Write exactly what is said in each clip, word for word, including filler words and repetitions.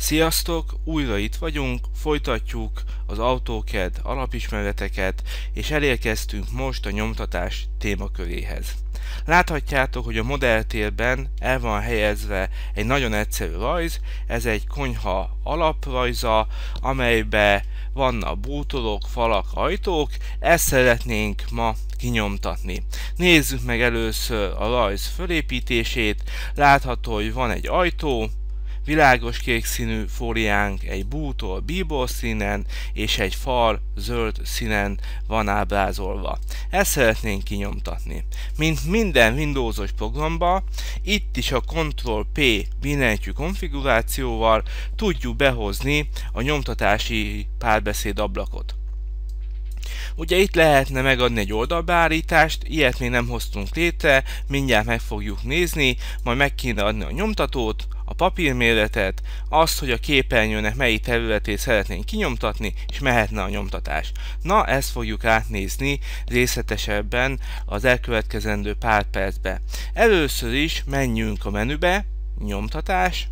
Sziasztok! Újra itt vagyunk, folytatjuk az AutoCAD alapismereteket, és elérkeztünk most a nyomtatás témaköréhez. Láthatjátok, hogy a modelltérben el van helyezve egy nagyon egyszerű rajz, ez egy konyha alaprajza, amelybe vannak bútorok, falak, ajtók, ezt szeretnénk ma kinyomtatni. Nézzük meg először a rajz fölépítését. Látható, hogy van egy ajtó, világos kék színű fóliánk, egy bútor bíbor színen és egy fal zöld színen van ábrázolva. Ezt szeretnénk kinyomtatni. Mint minden Windowsos programban, itt is a control P billentyű konfigurációval tudjuk behozni a nyomtatási párbeszéd ablakot. Ugye itt lehetne megadni egy oldalbeállítást, ilyet még nem hoztunk létre, mindjárt meg fogjuk nézni, majd meg kéne adni a nyomtatót, a papírméretet, azt, hogy a képernyőnek melyik területét szeretnénk kinyomtatni, és mehetne a nyomtatás. Na, ezt fogjuk átnézni részletesebben az elkövetkezendő pár percben. Először is menjünk a menübe, nyomtatás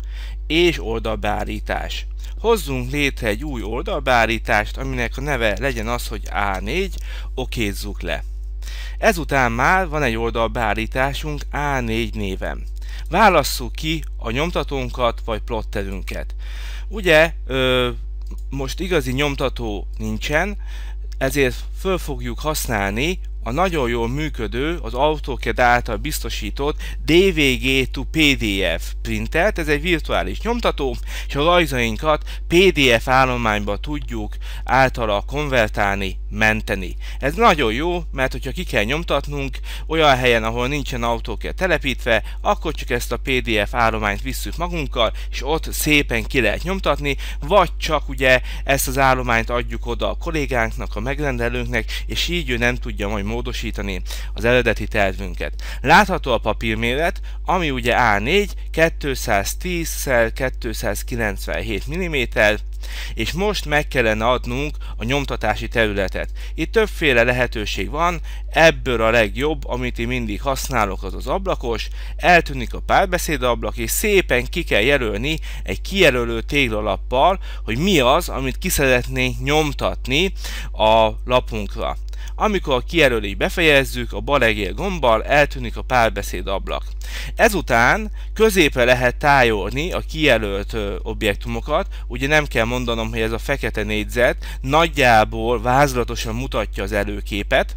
és oldalbeállítás. Hozzunk létre egy új oldalbeállítást, aminek a neve legyen az, hogy á négy, okézzuk le. Ezután már van egy oldalbeállításunk á négy néven. Válasszuk ki a nyomtatónkat vagy plotterünket. Ugye ö, most igazi nyomtató nincsen, ezért föl fogjuk használni a nagyon jól működő, az AutoCAD által biztosított dé vé gé to pé dé ef printert. Ez egy virtuális nyomtató, és a rajzainkat pé dé ef állományba tudjuk általa konvertálni, menteni. Ez nagyon jó, mert hogyha ki kell nyomtatnunk olyan helyen, ahol nincsen AutoCAD telepítve, akkor csak ezt a pé dé ef állományt visszük magunkkal, és ott szépen ki lehet nyomtatni, vagy csak ugye ezt az állományt adjuk oda a kollégánknak, a megrendelőnknek, és így ő nem tudja majd módosítani az eredeti tervünket. Látható a papírméret, ami ugye á négy, kétszáztíz kétszázkilencvenhét milliméter, és most meg kellene adnunk a nyomtatási területet. Itt többféle lehetőség van, ebből a legjobb, amit én mindig használok, az az ablakos, eltűnik a párbeszéd ablak, és szépen ki kell jelölni egy kijelölő téglalappal, hogy mi az, amit ki szeretnénk nyomtatni a lapunkra. Amikor a kijelölést befejezzük, a bal egér gombbal eltűnik a párbeszéd ablak. Ezután középre lehet tájolni a kijelölt ö, objektumokat, ugye nem kell mondanom, hogy ez a fekete négyzet nagyjából vázlatosan mutatja az előképet.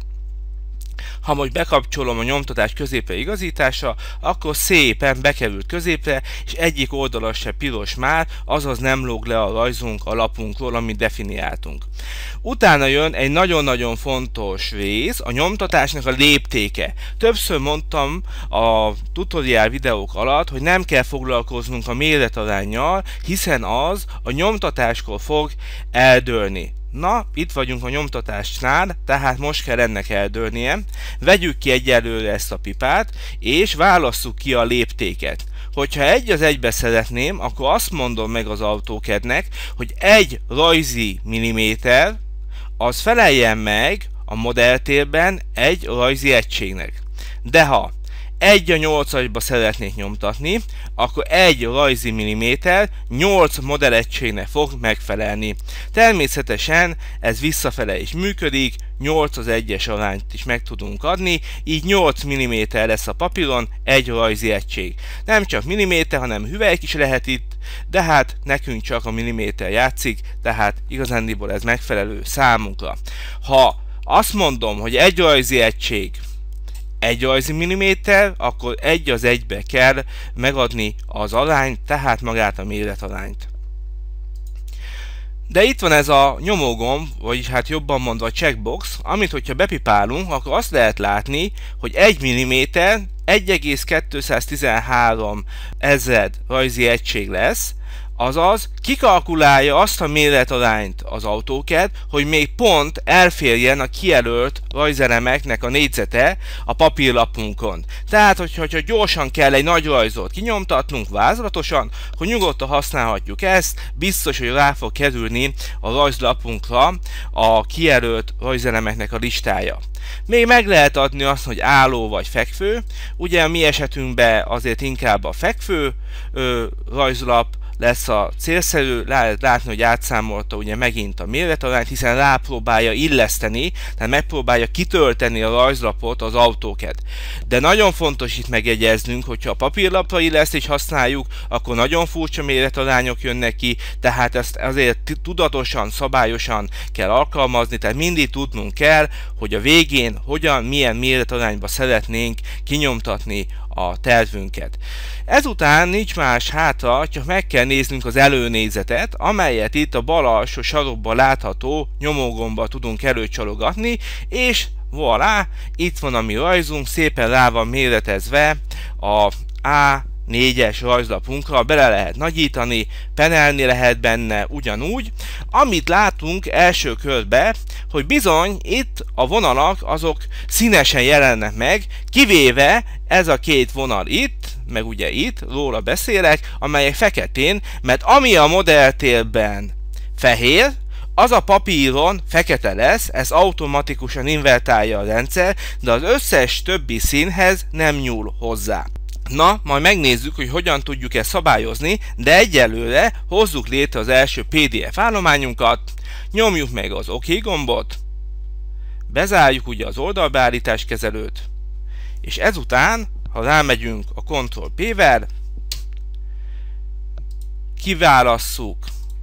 Ha most bekapcsolom a nyomtatás középre igazítása, akkor szépen bekerült középre, és egyik oldala se piros már, azaz nem lóg le a rajzunk a lapunkról, amit definiáltunk. Utána jön egy nagyon-nagyon fontos rész, a nyomtatásnak a léptéke. Többször mondtam a tutoriál videók alatt, hogy nem kell foglalkoznunk a méretaránnyal, hiszen az a nyomtatáskor fog eldőlni. Na, itt vagyunk a nyomtatásnál, tehát most kell ennek eldőlnie. Vegyük ki egyelőre ezt a pipát, és válasszuk ki a léptéket. Hogyha egy az egybe szeretném, akkor azt mondom meg az AutoCAD-nek, hogy egy rajzi milliméter, az feleljen meg a modelltérben egy rajzi egységnek. De ha egy a nyolcasba szeretnék nyomtatni, akkor egy rajzi milliméter nyolc modellegységnek fog megfelelni. Természetesen ez visszafele is működik, nyolc az egyes arányt is meg tudunk adni, így nyolc milliméter lesz a papíron egy rajzi egység. Nem csak milliméter, hanem hüvelyk is lehet itt, de hát nekünk csak a milliméter játszik, tehát igazándiból ez megfelelő számunkra. Ha azt mondom, hogy egy rajzi egység egy rajzi milliméter, akkor egy az egybe kell megadni az arányt, tehát magát a méretarányt. De itt van ez a nyomógomb, vagyis hát jobban mondva checkbox, amit hogyha bepipálunk, akkor azt lehet látni, hogy egy milliméter egy egész kétszáztizenhárom ezred rajzi egység lesz, azaz kikalkulálja azt a méretarányt az AutoCAD, hogy még pont elférjen a kijelölt rajzelemeknek a négyzete a papírlapunkon. Tehát, hogyha, hogyha gyorsan kell egy nagy rajzot kinyomtatnunk vázlatosan, akkor nyugodtan használhatjuk ezt, biztos, hogy rá fog kerülni a rajzlapunkra a kijelölt rajzelemeknek a listája. Még meg lehet adni azt, hogy álló vagy fekvő. Ugye a mi esetünkben azért inkább a fekvő ö, rajzlap lesz a célszerű, lehet látni, hogy átszámolta ugye megint a méretarányt, hiszen rápróbálja illeszteni, tehát megpróbálja kitölteni a rajzlapot az AutoCAD. De nagyon fontos itt megjegyeznünk, hogyha a papírlapra illesztést használjuk, akkor nagyon furcsa méretarányok jönnek ki, tehát ezt azért tudatosan, szabályosan kell alkalmazni, tehát mindig tudnunk kell, hogy a végén hogyan, milyen méretarányba szeretnénk kinyomtatni a tervünket. Ezután nincs más hátra, csak meg kell néznünk az előnézetet, amelyet itt a bal alsó sarokban látható nyomógombbal tudunk előcsalogatni, és voilà, itt van a mi rajzunk, szépen rá van méretezve a á négyes rajzlapunkra, bele lehet nagyítani, penelni lehet benne ugyanúgy. Amit látunk első körbe, hogy bizony itt a vonalak azok színesen jelennek meg, kivéve ez a két vonal itt, meg ugye itt, róla beszélek, amelyek feketén, mert ami a modelltérben fehér, az a papíron fekete lesz, ez automatikusan invertálja a rendszer, de az összes többi színhez nem nyúl hozzá. Na, majd megnézzük, hogy hogyan tudjuk ezt szabályozni, de egyelőre hozzuk létre az első pé dé ef állományunkat, nyomjuk meg az OK gombot, bezárjuk ugye az oldalbeállítás kezelőt, és ezután, ha rámegyünk a kontroll P-vel, kiválasszuk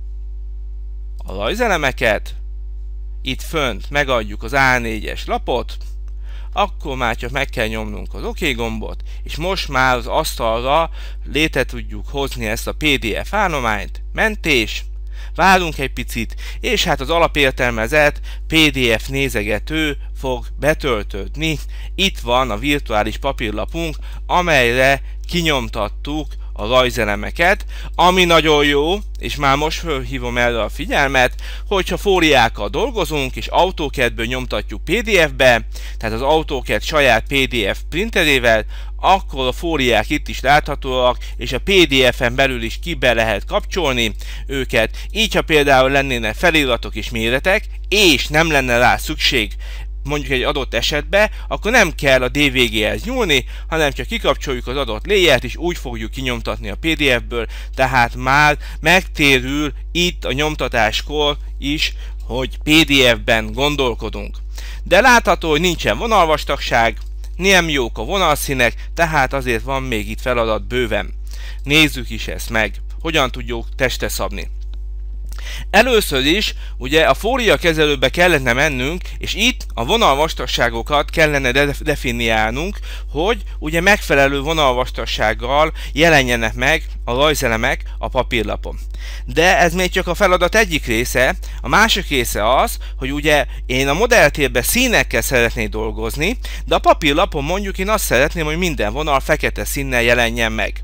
a rajzelemeket, itt fönt megadjuk az á négyes lapot, akkor már csak meg kell nyomnunk az OK gombot, és most már az asztalra létre tudjuk hozni ezt a pé dé ef állományt, mentés, várunk egy picit, és hát az alapértelmezett pé dé ef nézegető fog betöltődni. Itt van a virtuális papírlapunk, amelyre kinyomtattuk a rajzelemeket, ami nagyon jó, és már most felhívom erre a figyelmet, hogyha fóliákkal dolgozunk, és AutoCAD-ből nyomtatjuk pé dé ef-be, tehát az AutoCAD saját pé dé ef printerével, akkor a fóliák itt is láthatóak, és a pé dé ef-en belül is ki be lehet kapcsolni őket. Így, ha például lennének feliratok és méretek, és nem lenne rá szükség mondjuk egy adott esetben, akkor nem kell a dé vé gé-hez nyúlni, hanem csak kikapcsoljuk az adott layert, és úgy fogjuk kinyomtatni a pé dé ef-ből, tehát már megtérül itt a nyomtatáskor is, hogy pé dé ef-ben gondolkodunk. De látható, hogy nincsen vonalvastagság, nem jók a vonalszínek, tehát azért van még itt feladat bőven. Nézzük is ezt meg, hogyan tudjuk testre szabni. Először is ugye a fólia kezelőbe kellene mennünk, és itt a vonalvastagságokat kellene definiálnunk, hogy ugye megfelelő vonalvastagsággal jelenjenek meg a rajzelemek a papírlapon. De ez még csak a feladat egyik része, a másik része az, hogy ugye én a modelltérben színekkel szeretnék dolgozni, de a papírlapon mondjuk én azt szeretném, hogy minden vonal fekete színnel jelenjen meg.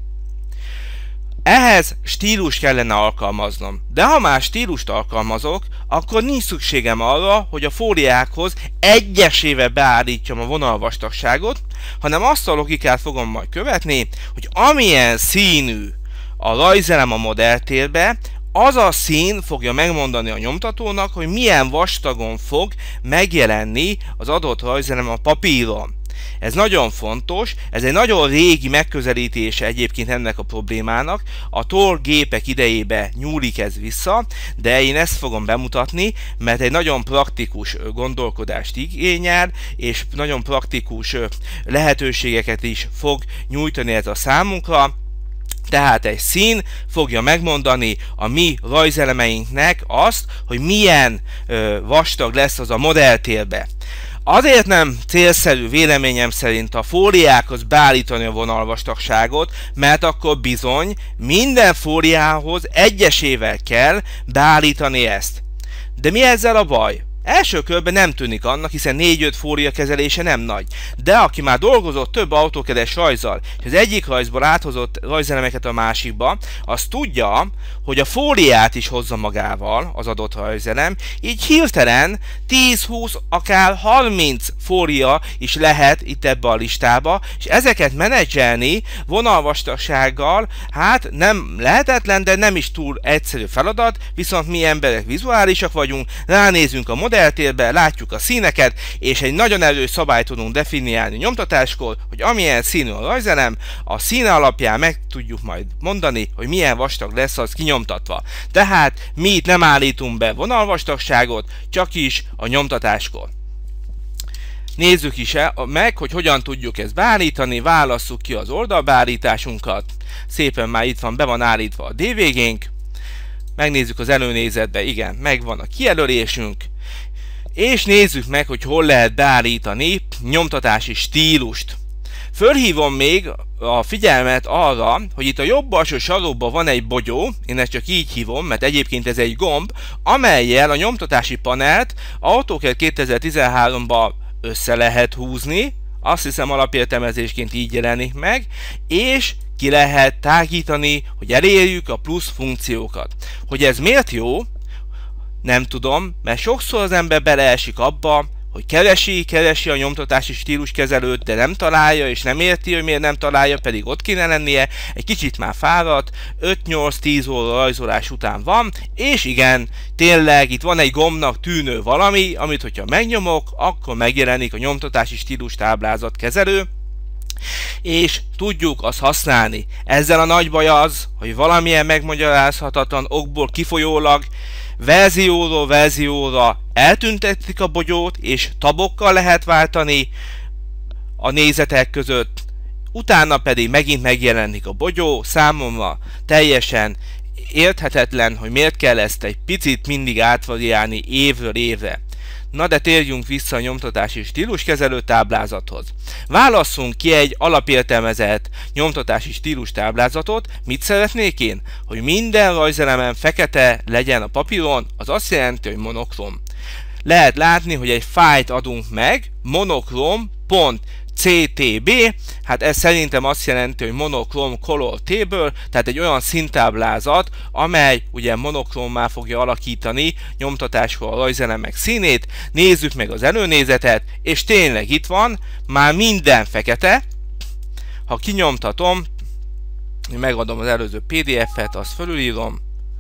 Ehhez stílus kellene alkalmaznom, de ha már stílust alkalmazok, akkor nincs szükségem arra, hogy a fóliákhoz egyesével beállítsam a vonalvastagságot, hanem azt a logikát fogom majd követni, hogy amilyen színű a rajzelem a modelltérbe, az a szín fogja megmondani a nyomtatónak, hogy milyen vastagon fog megjelenni az adott rajzelem a papíron. Ez nagyon fontos, ez egy nagyon régi megközelítése egyébként ennek a problémának, a tor gépek idejébe nyúlik ez vissza, de én ezt fogom bemutatni, mert egy nagyon praktikus gondolkodást igényel, és nagyon praktikus lehetőségeket is fog nyújtani ez a számunkra. Tehát egy szín fogja megmondani a mi rajzelemeinknek azt, hogy milyen ö, vastag lesz az a modelltérbe. Azért nem célszerű véleményem szerint a fóliákhoz beállítani a vonalvastagságot, mert akkor bizony minden fóliához egyesével kell beállítani ezt. De mi ezzel a baj? Első körben nem tűnik annak, hiszen négy-öt fólia kezelése nem nagy. De aki már dolgozott több AutoCAD-es rajzzal, és az egyik rajzból áthozott rajzelemeket a másikba, az tudja, hogy a fóliát is hozza magával az adott rajzelem, így hirtelen tíz-húsz, akár harminc fólia is lehet itt ebbe a listába, és ezeket menedzselni vonalvastagsággal, hát nem lehetetlen, de nem is túl egyszerű feladat, viszont mi emberek vizuálisak vagyunk, ránézünk a modell modelltérben, látjuk a színeket, és egy nagyon erős szabályt tudunk definiálni nyomtatáskor, hogy amilyen színű a rajzelem, a színe alapján meg tudjuk majd mondani, hogy milyen vastag lesz az kinyomtatva. Tehát mi itt nem állítunk be vonalvastagságot, csak is a nyomtatáskor. Nézzük is el, meg, hogy hogyan tudjuk ezt beállítani, válasszuk ki az oldalbeállításunkat. Szépen már itt van, be van állítva a dé vé gé-nk. Megnézzük az előnézetbe, igen, megvan a kijelölésünk. És nézzük meg, hogy hol lehet beállítani nyomtatási stílust. Fölhívom még a figyelmet arra, hogy itt a jobb alsó sarokban van egy bogyó, én ezt csak így hívom, mert egyébként ez egy gomb, amellyel a nyomtatási panelt AutoCAD kétezer-tizenháromban össze lehet húzni, azt hiszem alapértelmezésként így jelenik meg, és ki lehet tágítani, hogy elérjük a plusz funkciókat. Hogy ez miért jó, nem tudom, mert sokszor az ember beleesik abba, hogy keresi, keresi a nyomtatási stíluskezelőt, de nem találja, és nem érti, hogy miért nem találja, pedig ott kéne lennie, egy kicsit már fáradt, öt-nyolc-tíz óra rajzolás után van, és igen, tényleg itt van egy gombnak tűnő valami, amit hogyha megnyomok, akkor megjelenik a nyomtatási stílus táblázatkezelő, és tudjuk azt használni. Ezzel a nagy baj az, hogy valamilyen megmagyarázhatatlan okból kifolyólag verzióról verzióra eltüntetik a bogyót, és tabokkal lehet váltani a nézetek között, utána pedig megint megjelenik a bogyó. Számomra teljesen érthetetlen, hogy miért kell ezt egy picit mindig átvariálni évről évre. Na de térjünk vissza a nyomtatási stíluskezelő táblázathoz. Válasszunk ki egy alapértelmezett nyomtatási stílus táblázatot. Mit szeretnék én? Hogy minden rajzelemen fekete legyen a papíron, az azt jelenti, hogy monokrom. Lehet látni, hogy egy fájlt adunk meg, monokrom.ctb, hát ez szerintem azt jelenti, hogy monokrom color table, tehát egy olyan színtáblázat, amely ugye monokrommá fogja alakítani nyomtatáskor a rajzelemek színét. Nézzük meg az előnézetet, és tényleg itt van, már minden fekete. Ha kinyomtatom, megadom az előző pé dé ef-et, azt fölülírom.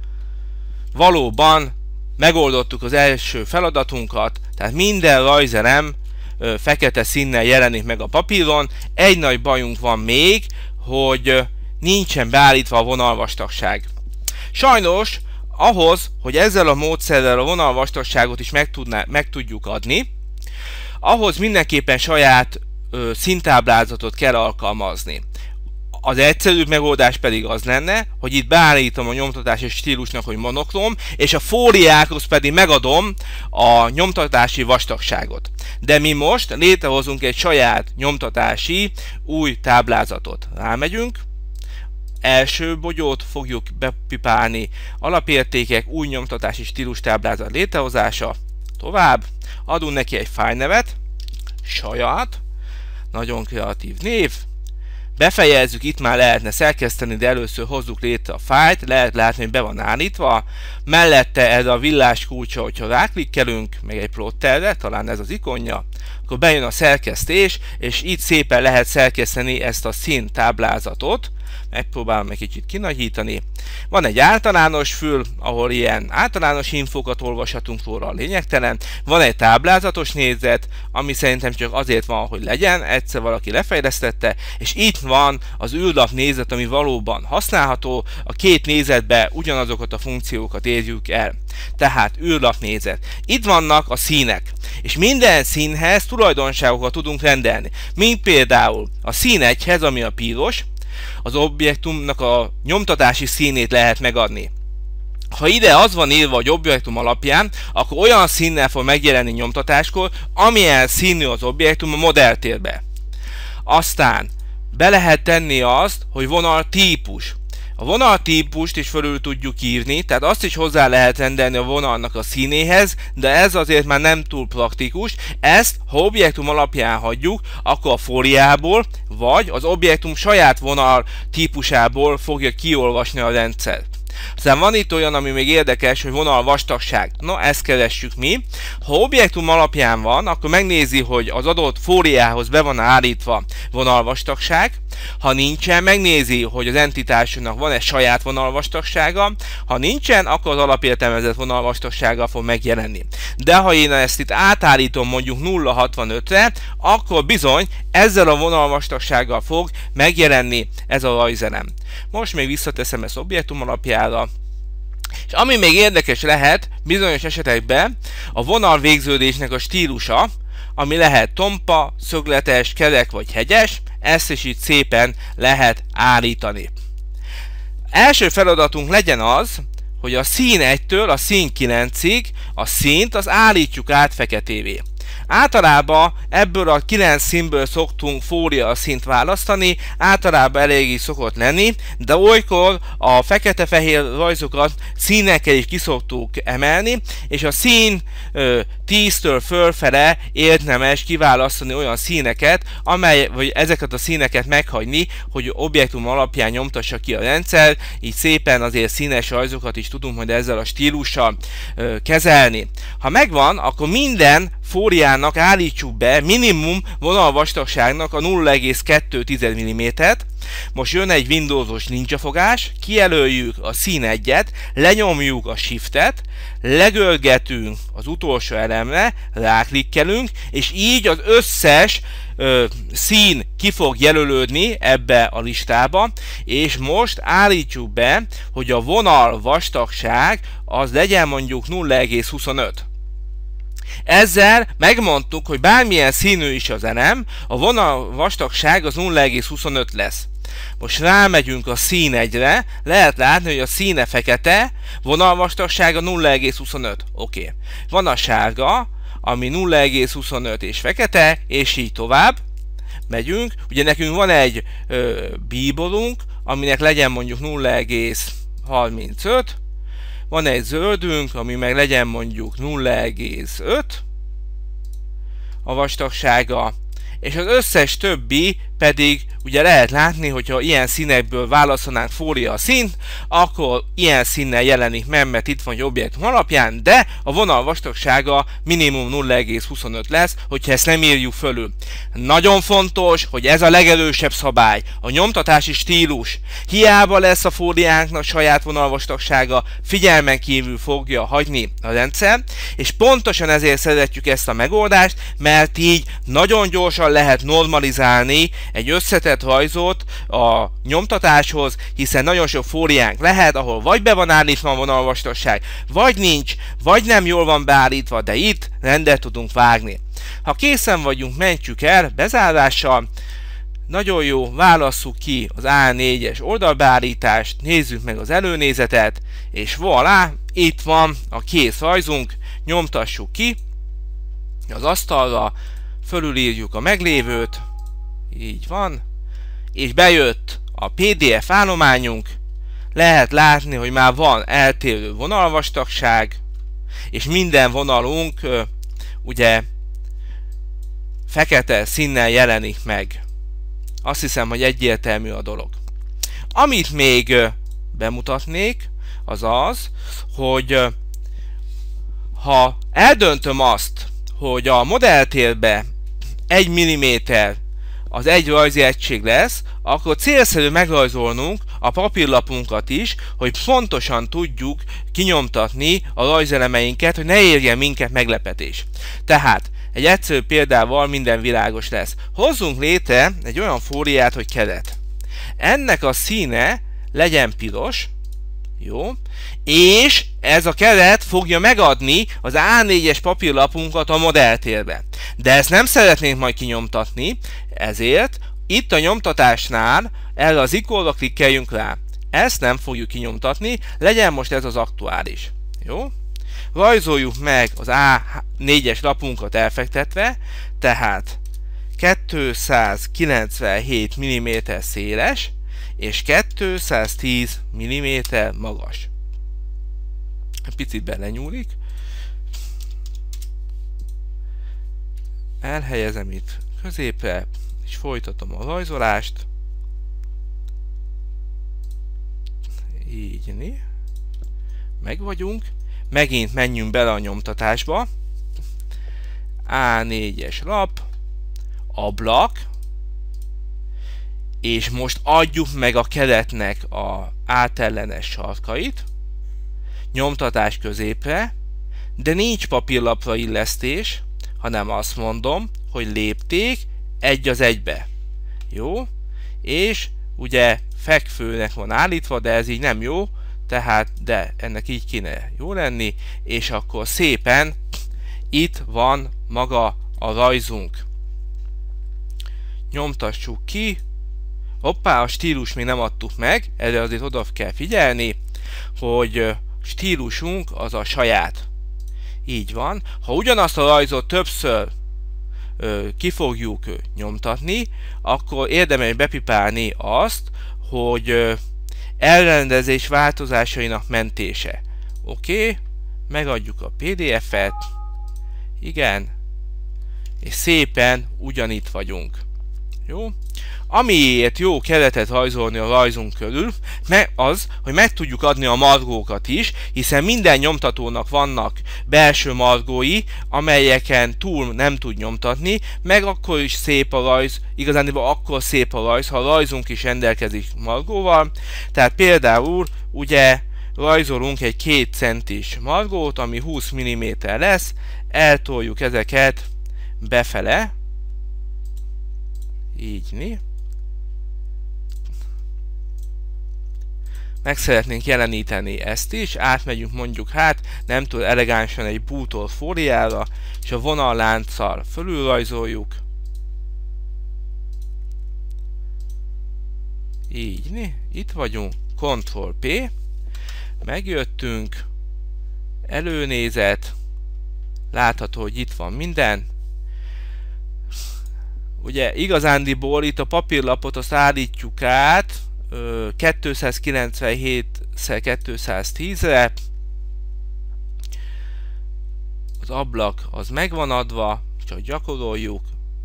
Valóban megoldottuk az első feladatunkat, tehát minden rajzelem ö, fekete színnel jelenik meg a papíron. Egy nagy bajunk van még, hogy ö, nincsen beállítva a vonalvastagság. Sajnos ahhoz, hogy ezzel a módszerrel a vonalvastagságot is meg, tudná, meg tudjuk adni, ahhoz mindenképpen saját ö, színtáblázatot kell alkalmazni. Az egyszerűbb megoldás pedig az lenne, hogy itt beállítom a nyomtatási stílusnak, hogy monokrom, és a fóliákhoz pedig megadom a nyomtatási vastagságot. De mi most létrehozunk egy saját nyomtatási új táblázatot. Rámegyünk, első bogyót fogjuk bepipálni, alapértékek, új nyomtatási stílus táblázat létrehozása, tovább, adunk neki egy fájlnevet, saját, nagyon kreatív név, befejezzük, itt már lehetne szerkeszteni, de először hozzuk létre a fájlt, lehet látni, hogy be van állítva, mellette erre a villás kulcsa, hogyha ráklikkelünk, meg egy plotterre, talán ez az ikonja, akkor bejön a szerkesztés, és itt szépen lehet szerkeszteni ezt a szín táblázatot. Megpróbálom egy kicsit kinagyítani. Van egy általános fül, ahol ilyen általános infókat olvashatunk róla, a lényegtelen. Van egy táblázatos nézet, ami szerintem csak azért van, hogy legyen, egyszer valaki lefejlesztette, és itt van az űrlap nézet, ami valóban használható. A két nézetbe ugyanazokat a funkciókat érjük el. Tehát űrlap nézet. Itt vannak a színek, és minden színhez tulajdonságokat tudunk rendelni. Mint például a szín egyhez, ami a piros, az objektumnak a nyomtatási színét lehet megadni. Ha ide az van írva, hogy objektum alapján, akkor olyan színnel fog megjelenni nyomtatáskor, amilyen színű az objektum a modelltérbe. Aztán be lehet tenni azt, hogy vonal típus. A vonal típust is fölül tudjuk írni, tehát azt is hozzá lehet rendelni a vonalnak a színéhez, de ez azért már nem túl praktikus. Ezt, ha objektum alapján hagyjuk, akkor a fóliából, vagy az objektum saját vonal típusából fogja kiolvasni a rendszer. Aztán van itt olyan, ami még érdekes, hogy vonal vastagság. Na, ezt keressük mi. Ha objektum alapján van, akkor megnézi, hogy az adott fóliához be van állítva vonalvastagság. Ha nincsen, megnézi, hogy az entitásnak van-e saját vonalvastagsága. Ha nincsen, akkor az alapértelmezett vonalvastagsággal fog megjelenni. De ha én ezt itt átállítom mondjuk nulla hatvanötre, akkor bizony ezzel a vonalvastagsággal fog megjelenni ez a rajzelem. Most még visszateszem ezt objektum alapjára. És ami még érdekes lehet, bizonyos esetekben a vonalvégződésnek a stílusa, ami lehet tompa, szögletes, kerek vagy hegyes, ezt is itt szépen lehet állítani. Első feladatunk legyen az, hogy a szín egytől a szín kilencig a színt az állítsuk át feketévé. Általában ebből a kilenc színből szoktunk fólia színt választani, általában elég is szokott lenni, de olykor a fekete-fehér rajzokat színekkel is ki szoktuk emelni, és a szín tíztől fölfele érdemes kiválasztani olyan színeket, amely, vagy ezeket a színeket meghagyni, hogy objektum alapján nyomtassa ki a rendszer, így szépen azért színes rajzokat is tudunk majd ezzel a stílussal ö, kezelni. Ha megvan, akkor minden fóliának állítsuk be minimum vonalvastagságnak a nulla egész kettő millimétert. Most jön egy Windowsos ninja fogás, kijelöljük a szín egyet, lenyomjuk a shiftet, legörgetünk az utolsó elemre, ráklikkelünk, és így az összes ö, szín ki fog jelölődni ebbe a listába, és most állítsuk be, hogy a vonal vastagság az legyen mondjuk nulla egész huszonöt. Ezzel megmondtuk, hogy bármilyen színű is az elem, a vonal vastagság az nulla egész huszonöt lesz. Most rámegyünk a szín egyre, lehet látni, hogy a színe fekete, vonalvastagsága nulla egész huszonöt. Oké. Okay. Van a sárga, ami nulla egész huszonöt és fekete, és így tovább. Megyünk. Ugye nekünk van egy ö, bíborunk, aminek legyen mondjuk nulla egész harmincöt. Van egy zöldünk, ami meg legyen mondjuk nulla egész öt a vastagsága, és az összes többi pedig ugye lehet látni, hogyha ilyen színekből választanánk fólia színt, akkor ilyen színnel jelenik meg, mert itt van egy objektum alapján, de a vonal vastagsága minimum nulla egész huszonöt lesz, hogyha ezt nem írjuk fölül. Nagyon fontos, hogy ez a legerősebb szabály, a nyomtatási stílus. Hiába lesz a fóliánknak saját vonalvastagsága, figyelmen kívül fogja hagyni a rendszer, és pontosan ezért szeretjük ezt a megoldást, mert így nagyon gyorsan lehet normalizálni egy összetett rajzot a nyomtatáshoz, hiszen nagyon sok fóliánk lehet, ahol vagy be van állítva a vonalvastagság, vagy nincs, vagy nem jól van beállítva, de itt rendet tudunk vágni. Ha készen vagyunk, mentjük el bezárással. Nagyon jó, válasszuk ki az á négyes oldalbeállítást, nézzük meg az előnézetet, és voilà, itt van a kész rajzunk, nyomtassuk ki az asztalra, fölülírjuk a meglévőt, így van, és bejött a pé dé ef állományunk, lehet látni, hogy már van eltérő vonalvastagság, és minden vonalunk ugye fekete színnel jelenik meg. Azt hiszem, hogy egyértelmű a dolog. Amit még bemutatnék, az az, hogy ha eldöntöm azt, hogy a modelltérbe egy milliméter az egy rajzi egység lesz, akkor célszerű megrajzolnunk a papírlapunkat is, hogy pontosan tudjuk kinyomtatni a rajzelemeinket, hogy ne érjen minket meglepetés. Tehát egy egyszerű példával minden világos lesz. Hozzunk létre egy olyan fóliát, hogy keret. Ennek a színe legyen piros, jó, és ez a keret fogja megadni az á négyes papírlapunkat a modelltérbe. De ezt nem szeretnénk majd kinyomtatni, ezért itt a nyomtatásnál erre az ikonra klikkeljünk rá. Ezt nem fogjuk kinyomtatni, legyen most ez az aktuális. Jó? Rajzoljuk meg az á négyes lapunkat elfektetve, tehát kétszázkilencvenhét milliméter széles és kétszáztíz milliméter magas. Picit belenyúlik. Elhelyezem itt középre, és folytatom a rajzolást. Így. meg vagyunk, megint menjünk bele a nyomtatásba, á négyes lap, ablak, és most adjuk meg a keretnek a átellenes sarkait, nyomtatás középre, de nincs papírlapra illesztés, hanem azt mondom, hogy lépték egy az egybe. Jó? És ugye fekvőnek van állítva, de ez így nem jó, tehát de ennek így kéne jó lenni, és akkor szépen itt van maga a rajzunk. Nyomtassuk ki. Hoppá, a stílus még nem adtuk meg, erre azért oda kell figyelni, hogy stílusunk az a saját. Így van. Ha ugyanazt a rajzot többször ö, ki fogjuk ö, nyomtatni, akkor érdemes bepipálni azt, hogy ö, elrendezés változásainak mentése. Oké, okay. Megadjuk a pé dé ef-et. Igen. És szépen ugyanitt vagyunk. Jó? Amiért jó keretet rajzolni a rajzunk körül, az, hogy meg tudjuk adni a margókat is, hiszen minden nyomtatónak vannak belső margói, amelyeken túl nem tud nyomtatni, meg akkor is szép a rajz, igazániból akkor szép a rajz, ha a rajzunk is rendelkezik margóval. Tehát például ugye rajzolunk egy két centis margót, ami húsz milliméter lesz, eltoljuk ezeket befele, így né. Meg szeretnénk jeleníteni ezt is, átmegyünk mondjuk hát nem tud elegánsan egy bútor fóliára, és a vonallánccal fölülrajzoljuk. Így né. Itt vagyunk, kontroll pé, megjöttünk, előnézet, látható, hogy itt van minden. Ugye igazándiból itt a papírlapot azt állítjuk át kétszázkilencvenhét szer kétszáztízre. Az ablak az megvan adva, csak gyakoroljuk.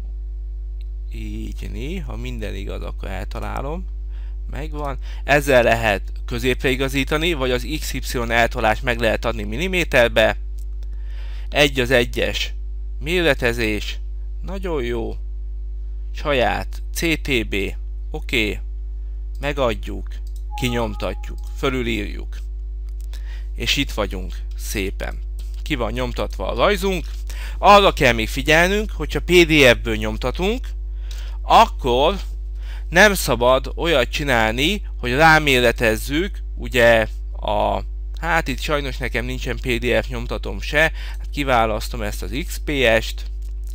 Így né, ha minden igaz, akkor eltalálom. Megvan. Ezzel lehet középre igazítani, vagy az iksz ipszilon eltolást meg lehet adni milliméterbe. Egy az egyes méretezés. Nagyon jó. Saját cé té bé. Oké. Okay. Megadjuk. Kinyomtatjuk. Fölülírjuk. És itt vagyunk. Szépen. Ki van nyomtatva a rajzunk. Arra kell még figyelnünk, hogyha pé dé ef-ből nyomtatunk, akkor nem szabad olyat csinálni, hogy ráméretezzük, ugye a... Hát itt sajnos nekem nincsen pé dé ef nyomtatom se, hát kiválasztom ezt az iksz pé est.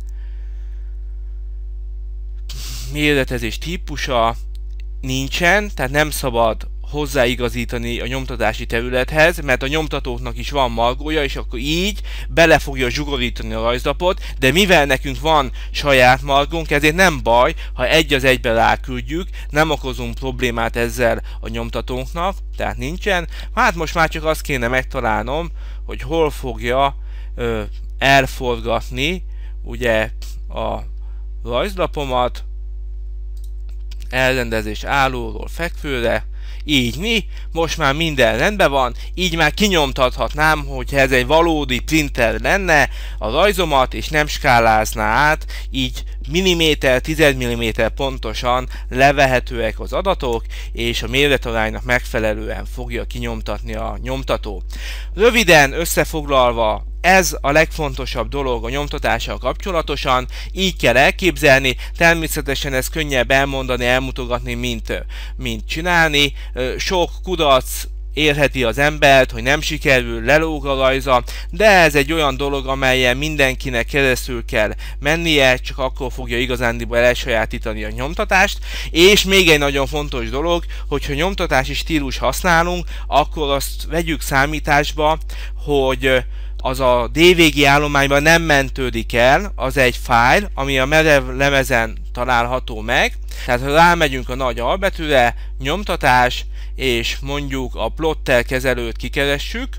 Méretezés típusa nincsen, tehát nem szabad hozzáigazítani a nyomtatási területhez, mert a nyomtatóknak is van margója, és akkor így bele fogja zsugorítani a rajzlapot, de mivel nekünk van saját margónk, ezért nem baj, ha egy az egybe ráküldjük, nem okozunk problémát ezzel a nyomtatónknak, tehát nincsen. Hát most már csak azt kéne megtalálnom, hogy hol fogja ö, elforgatni ugye a rajzlapomat, elrendezés állóról fekvőre, így mi, most már minden rendben van, így már kinyomtathatnám, hogyha ez egy valódi printer lenne a rajzomat, és nem skálázná át, így milliméter, tíz milliméter pontosan levehetőek az adatok, és a méretaránynak megfelelően fogja kinyomtatni a nyomtató. Röviden összefoglalva, ez a legfontosabb dolog a nyomtatással kapcsolatosan, így kell elképzelni, természetesen ez könnyebb elmondani, elmutogatni, mint, mint csinálni. Sok kudarc érheti az embert, hogy nem sikerül, lelóg a rajza, de ez egy olyan dolog, amelyen mindenkinek keresztül kell mennie, csak akkor fogja igazándiból elsajátítani a nyomtatást. És még egy nagyon fontos dolog, hogyha nyomtatási stílus használunk, akkor azt vegyük számításba, hogy az a dé vé gé állományban nem mentődik el, az egy fájl, ami a merev lemezen található meg. Tehát ha rámegyünk a nagy albetűre, nyomtatás, és mondjuk a plotter kezelőt kikeressük,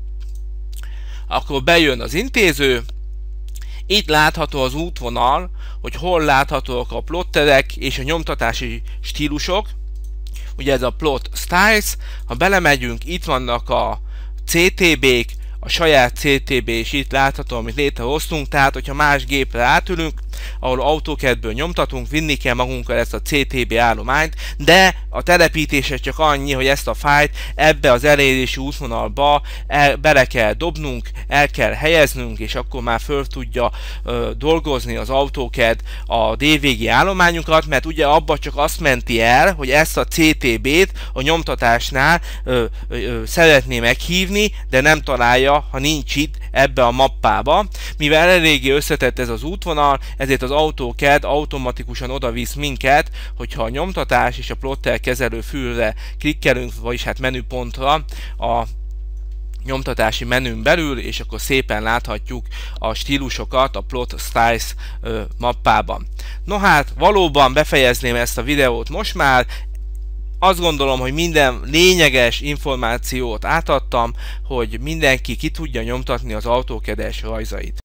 akkor bejön az intéző, itt látható az útvonal, hogy hol láthatóak a plotterek és a nyomtatási stílusok. Ugye ez a plot styles, ha belemegyünk, itt vannak a cé té bék, a saját cé té bé is itt látható, amit létrehoztunk, tehát hogyha más gépre átülünk, ahol AutoCAD-ből nyomtatunk, vinni kell magunkkal ezt a cé té bé állományt, de a telepítése csak annyi, hogy ezt a fájlt ebbe az elérési útvonalba el, bele kell dobnunk, el kell helyeznünk, és akkor már föl tudja ö, dolgozni az AutoCAD a dé vé gé állományunkat, mert ugye abba csak azt menti el, hogy ezt a cé té bét a nyomtatásnál ö, ö, ö, szeretné meghívni, de nem találja, ha nincs itt ebbe a mappába. Mivel eléggé összetett ez az útvonal, ezért az AutoCAD automatikusan oda visz minket, hogyha a nyomtatás és a plotter kezelő fülre klikkelünk, vagyis hát menüpontra a nyomtatási menün belül, és akkor szépen láthatjuk a stílusokat a Plot Styles ö, mappában. No hát, valóban befejezném ezt a videót most már. Azt gondolom, hogy minden lényeges információt átadtam, hogy mindenki ki tudja nyomtatni az AutoCAD-es rajzait.